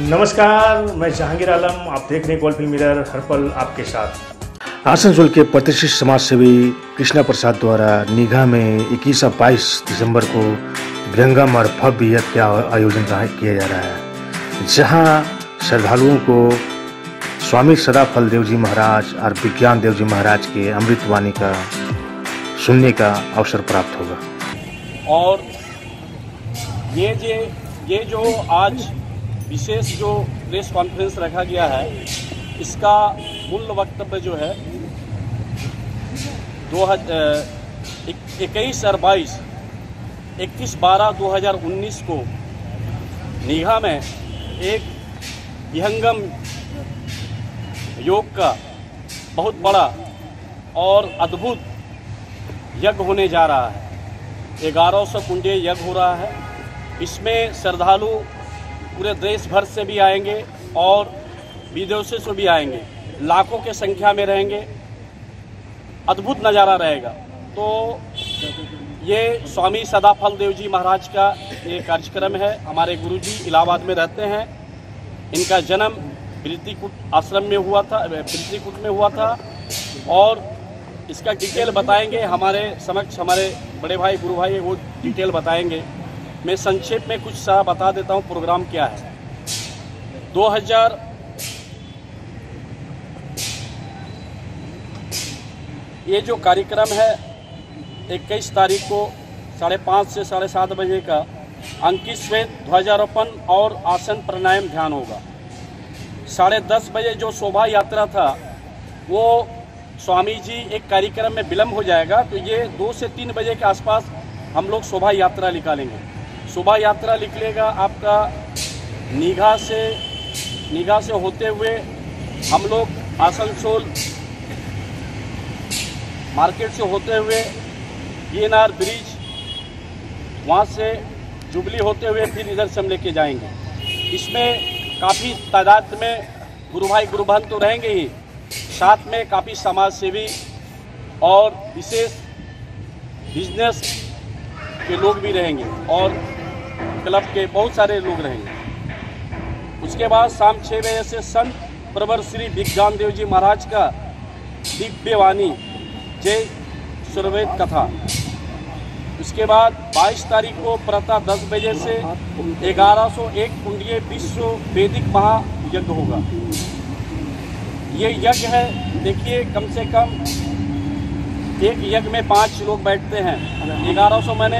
नमस्कार, मैं जहांगीर आलम। आप देख रहे हैं गोल्ड फिल्म मिरर, हर पल आपके साथ। आसनसोल के प्रतिष्ठित समाज सेवी कृष्णा प्रसाद द्वारा निगाह में 21 और 22 दिसंबर को विहंगम और भव्य यज्ञ का आयोजन किया जा रहा है, जहां श्रद्धालुओं को स्वामी सदाफल देव जी महाराज और विज्ञान देव जी महाराज के अमृतवाणी का सुनने का अवसर प्राप्त होगा। और ये जो आज विशेष जो प्रेस कॉन्फ्रेंस रखा गया है, इसका मूल वक्तव्य जो है 21 और 22 21/12/2019 को निगाह में एक विहंगम योग का बहुत बड़ा और अद्भुत यज्ञ होने जा रहा है। 1100 कुंडीय यज्ञ हो रहा है। इसमें श्रद्धालु पूरे देश भर से भी आएंगे और विदेशों से भी आएंगे, लाखों के संख्या में रहेंगे। अद्भुत नज़ारा रहेगा। तो ये स्वामी सदाफल देव जी महाराज का ये कार्यक्रम है। हमारे गुरुजी इलाहाबाद में रहते हैं। इनका जन्म प्रीतिकूट आश्रम में हुआ था, प्रीतिकूट में हुआ था। और इसका डिटेल बताएंगे हमारे समक्ष हमारे बड़े भाई गुरु भाई, वो डिटेल बताएंगे। मैं संक्षेप में कुछ सा बता देता हूँ प्रोग्राम क्या है। 2000 ये जो कार्यक्रम है 21 तारीख को 5:30 से 7:30 बजे का अंकित श्वेत ध्वजारोपण और आसन प्राणायाम ध्यान होगा। 10:30 बजे जो शोभा यात्रा था वो स्वामी जी एक कार्यक्रम में विलम्ब हो जाएगा, तो ये 2 से 3 बजे के आसपास हम लोग शोभा यात्रा निकालेंगे। शोभा यात्रा निकलेगा आपका निगाह से होते हुए हम लोग आसनसोल मार्केट से होते हुए बीएनआर ब्रिज, वहाँ से जुबली होते हुए फिर इधर से हम लेके जाएंगे। इसमें काफ़ी तादाद में गुरु भाई गुरु बहन तो रहेंगे ही, साथ में काफ़ी समाज सेवी और विशेष बिजनेस के लोग भी रहेंगे और क्लब के बहुत सारे लोग रहेंगे। उसके बाद शाम 6 बजे से संत प्रवर श्री विज्ञान देव जी महाराज का दिव्य वाणी जय सुरवेद कथा। उसके बाद 22 तारीख को प्रातः 10 बजे से 1101 कुंडीय विश्व वैदिक महायज्ञ होगा। ये यज्ञ है, देखिए कम से कम एक यज्ञ में 5 लोग बैठते हैं। 1100 मैंने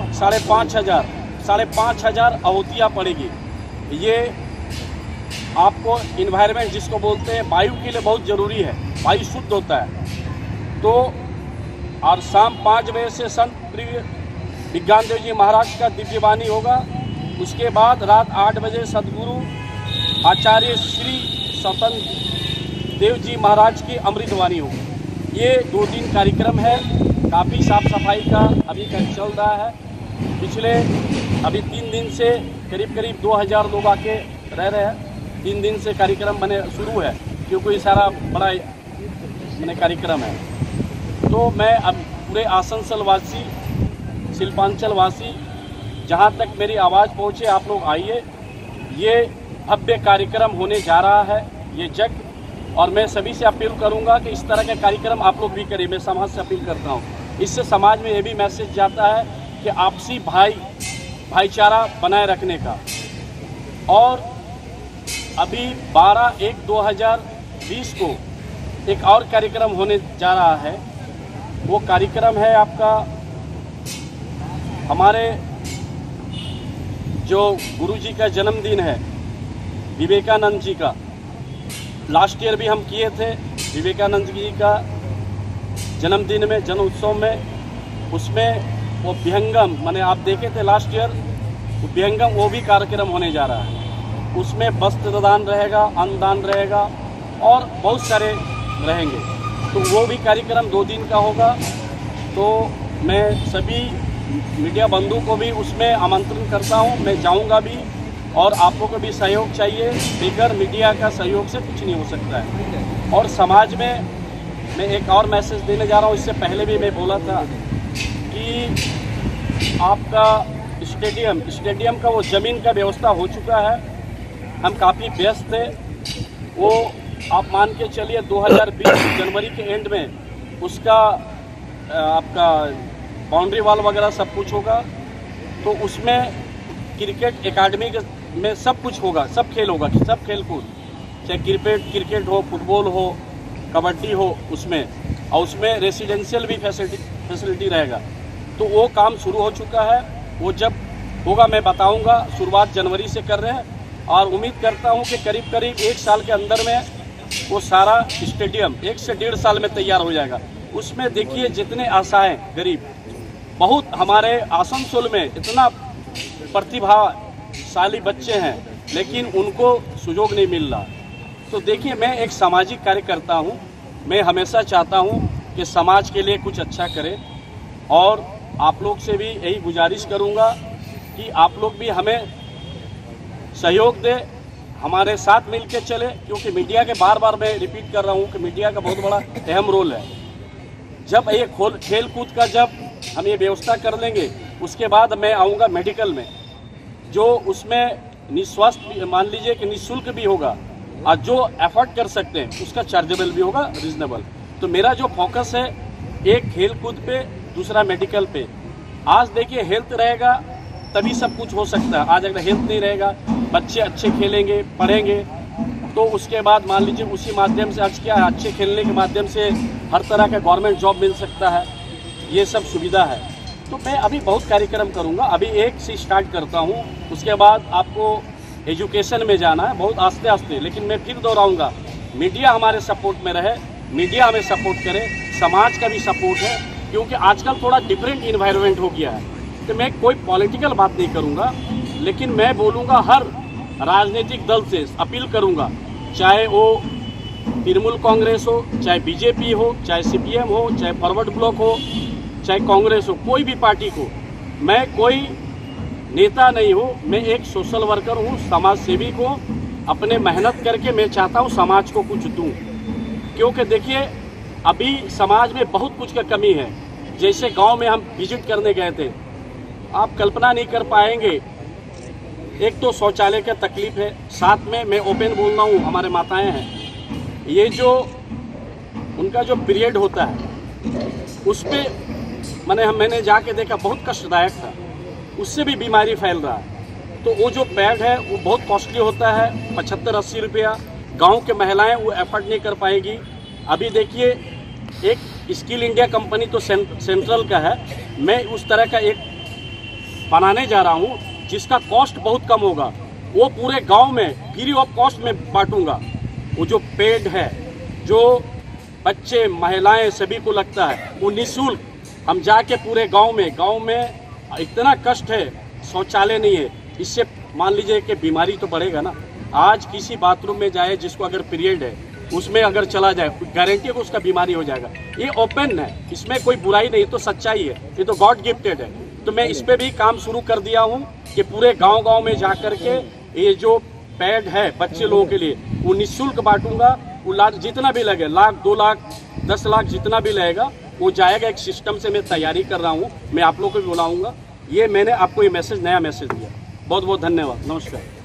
5,500 आहुतियाँ पड़ेगी। ये आपको इन्वायरमेंट जिसको बोलते हैं वायु के लिए बहुत ज़रूरी है, वायु शुद्ध होता है। तो और शाम 5 बजे से संत प्रिय विज्ञान देव जी महाराज का दिव्यवाणी होगा। उसके बाद रात 8 बजे सदगुरु आचार्य श्री स्वतंत्र देव जी महाराज की अमृतवाणी होगी। ये 2 दिन कार्यक्रम है। काफ़ी साफ सफाई का अभी चल रहा है। पिछले अभी 3 दिन से करीब 2000 लोग आके रह रहे हैं। 3 दिन से कार्यक्रम बने शुरू है, क्योंकि ये सारा बड़ा कार्यक्रम है। तो मैं अब पूरे आसनसोल वासी, शिल्पांचल वासी, जहाँ तक मेरी आवाज़ पहुँचे आप लोग आइए। ये भव्य कार्यक्रम होने जा रहा है, ये यज्ञ। और मैं सभी से अपील करूंगा कि इस तरह के कार्यक्रम आप लोग भी करें। मैं समाज से अपील करता हूं। इससे समाज में ये भी मैसेज जाता है कि आपसी भाईचारा बनाए रखने का। और अभी 12/1/2020 को एक और कार्यक्रम होने जा रहा है। वो कार्यक्रम है आपका हमारे जो गुरुजी का जन्मदिन है, विवेकानंद जी का। लास्ट ईयर भी हम किए थे विवेकानंद जी का जन्मदिन में, जन्म उत्सव में। उसमें वो विहंगम माने आप देखे थे लास्ट ईयर, वो विहंगम वो भी कार्यक्रम होने जा रहा है। उसमें वस्त्र दान रहेगा, अन्नदान रहेगा और बहुत सारे रहेंगे। तो वो भी कार्यक्रम 2 दिन का होगा। तो मैं सभी मीडिया बंधु को भी उसमें आमंत्रण करता हूँ। मैं जाऊँगा भी और आप लोगों को भी सहयोग चाहिए। बगैर मीडिया का सहयोग से कुछ नहीं हो सकता है। और समाज में मैं एक और मैसेज देने जा रहा हूँ। इससे पहले भी मैं बोला था कि आपका स्टेडियम का वो ज़मीन का व्यवस्था हो चुका है हम काफ़ी व्यस्त थे। वो आप मान के चलिए 2020 जनवरी के एंड में उसका आपका बाउंड्री वॉल वगैरह सब कुछ होगा। तो उसमें क्रिकेट एकेडमी में सब कुछ होगा, सब खेल होगा, सब खेल कूद, चाहे क्रिकेट हो, फुटबॉल हो, कबड्डी हो उसमें, और उसमें रेसिडेंशियल भी फैसिलिटी रहेगा। तो वो काम शुरू हो चुका है। वो जब होगा मैं बताऊंगा। शुरुआत जनवरी से कर रहे हैं और उम्मीद करता हूं कि करीब करीब 1 साल के अंदर में वो सारा स्टेडियम 1 से 1.5 साल में तैयार हो जाएगा। उसमें देखिए जितने आशाएं गरीब, बहुत हमारे आसनसोल में इतना प्रतिभाशाली बच्चे हैं लेकिन उनको सुयोग नहीं मिल रहा। तो देखिए मैं एक सामाजिक कार्यकर्ता हूं, मैं हमेशा चाहता हूं कि समाज के लिए कुछ अच्छा करें और आप लोग से भी यही गुजारिश करूंगा कि आप लोग भी हमें सहयोग दें, हमारे साथ मिलकर चले, क्योंकि मीडिया के बार बार मैं रिपीट कर रहा हूं कि मीडिया का बहुत बड़ा अहम रोल है। जब ये खेल कूद का जब हम ये व्यवस्था कर लेंगे उसके बाद मैं आऊँगा मेडिकल में, जो उसमें निःस्वास्थ्य मान लीजिए कि निःशुल्क भी होगा और जो एफर्ट कर सकते हैं उसका चार्जेबल भी होगा, रीजनेबल। तो मेरा जो फोकस है एक खेल कूद पे, दूसरा मेडिकल पे। आज देखिए हेल्थ रहेगा तभी सब कुछ हो सकता है। आज अगर हेल्थ नहीं रहेगा, बच्चे अच्छे खेलेंगे, पढ़ेंगे, तो उसके बाद मान लीजिए उसी माध्यम से आज क्या है, अच्छे खेलने के माध्यम से हर तरह का गवर्नमेंट जॉब मिल सकता है, ये सब सुविधा है। तो मैं अभी बहुत कार्यक्रम करूँगा, अभी एक से स्टार्ट करता हूँ, उसके बाद आपको एजुकेशन में जाना है, बहुत आस्ते आस्ते। लेकिन मैं फिर दोहराऊँगा, मीडिया हमारे सपोर्ट में रहे, मीडिया हमें सपोर्ट करे, समाज का भी सपोर्ट है, क्योंकि आजकल थोड़ा डिफरेंट इन्वायरमेंट हो गया है। तो मैं कोई पॉलिटिकल बात नहीं करूँगा, लेकिन मैं बोलूँगा हर राजनीतिक दल से अपील करूँगा, चाहे वो तृणमूल कांग्रेस हो, चाहे बीजेपी हो, चाहे सीपीएम हो, चाहे फॉरवर्ड ब्लॉक हो, चाहे कांग्रेस हो, कोई भी पार्टी को, मैं कोई नेता नहीं हूँ, मैं एक सोशल वर्कर हूँ, समाज सेवी को अपने मेहनत करके मैं चाहता हूँ समाज को कुछ दूँ। क्योंकि देखिए अभी समाज में बहुत कुछ का कमी है। जैसे गांव में हम विजिट करने गए थे, आप कल्पना नहीं कर पाएंगे, एक तो शौचालय का तकलीफ है, साथ में मैं ओपन बोल रहा हूँ, हमारे माताएं हैं, ये जो उनका जो पीरियड होता है उस पर मैंने जाके देखा बहुत कष्टदायक था, उससे भी बीमारी फैल रहा है। तो वो जो पैड है वो बहुत कॉस्टली होता है, 75-80 रुपया। गांव के महिलाएं वो एफर्ट नहीं कर पाएगी। अभी देखिए एक स्किल इंडिया कंपनी तो सेंट्रल का है, मैं उस तरह का एक बनाने जा रहा हूँ जिसका कॉस्ट बहुत कम होगा, वो पूरे गांव में फ्री ऑफ कॉस्ट में बांटूंगा। वो जो पेड है, जो बच्चे महिलाएं सभी को लगता है, वो निःशुल्क हम जाके पूरे गांव में इतना कष्ट है, शौचालय नहीं है, इससे मान लीजिए कि बीमारी तो बढ़ेगा ना। आज किसी बाथरूम में जाए जिसको अगर पीरियड है उसमें अगर चला जाए, गारंटी है कि उसका बीमारी हो जाएगा। ये ओपन है, इसमें कोई बुराई नहीं, तो सच्चाई है, ये तो गॉड गिफ्टेड है। तो मैं इस पे भी काम शुरू कर दिया हूँ कि पूरे गांव में जा करके ये जो पैड है बच्चे लोगों के लिए वो निःशुल्क बांटूंगा। वो जितना भी लगे, 1 लाख 2 लाख 10 लाख जितना भी लगेगा वो जाएगा। एक सिस्टम से मैं तैयारी कर रहा हूँ, मैं आप लोगों को भी बुलाऊंगा। ये मैंने आपको ये मैसेज, नया मैसेज दिया। बहुत बहुत धन्यवाद, नमस्कार।